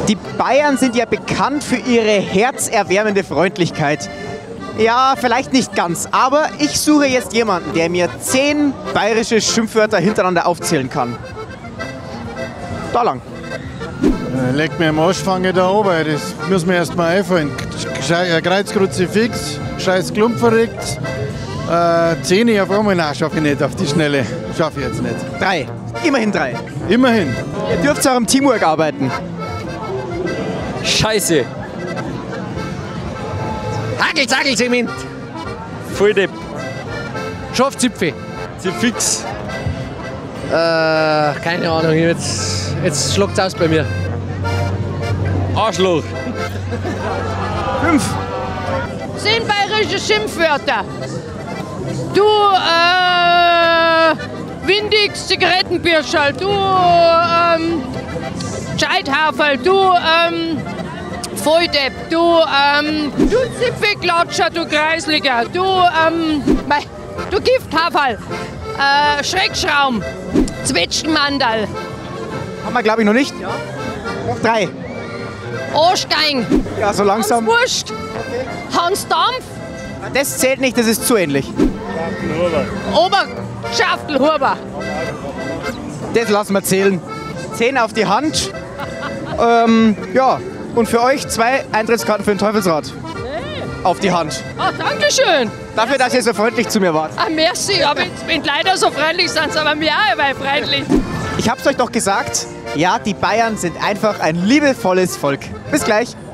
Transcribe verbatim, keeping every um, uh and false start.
Die Bayern sind ja bekannt für ihre herzerwärmende Freundlichkeit. Ja, vielleicht nicht ganz, aber ich suche jetzt jemanden, der mir zehn bayerische Schimpfwörter hintereinander aufzählen kann. Da lang. Leck mir am Arsch, fange da oben, das muss mir erst mal einfallen. Kreuzkruzifix, scheiß Klump verrückt, äh, Zähne auf einmal, nein, schaffe ich nicht auf die Schnelle, schaffe ich jetzt nicht. Drei, immerhin drei. Immerhin. Ihr dürft auch im Teamwork arbeiten. Scheiße. Hagel, Zagel, Zement. Volldepp. Schafzipfe. Zifix. Äh, keine Ahnung, jetzt, jetzt schluckt's aus bei mir. Arschloch. Fünf. Sind bayerische Schimpfwörter. Du, äh, Windix, Zigarettenbirschal, du, ähm, Scheithaferl, du, ähm, Volldepp, du, ähm, du Zipfelklatscher, du Kreisliger, du, ähm, mei, du Gifthaferl, äh, Schreckschraum, Zwetschgenmandal. Haben wir, glaube ich, noch nicht. Ja. Noch drei. Arschgeing, Ja, so langsam. Wurst, Hans Dampf, Das zählt nicht, das ist zu ähnlich. Oberschaftelhuber. Das lassen wir zählen. Zehn auf die Hand. ähm, ja, und für euch zwei Eintrittskarten für den Teufelsrad. Auf die Hand. Ah, danke schön. Dafür, dass ihr so freundlich zu mir wart. Ah, merci, aber ich bin leider so freundlich, sind aber mir auch immer freundlich. Ich hab's euch doch gesagt. Ja, die Bayern sind einfach ein liebevolles Volk. Bis gleich.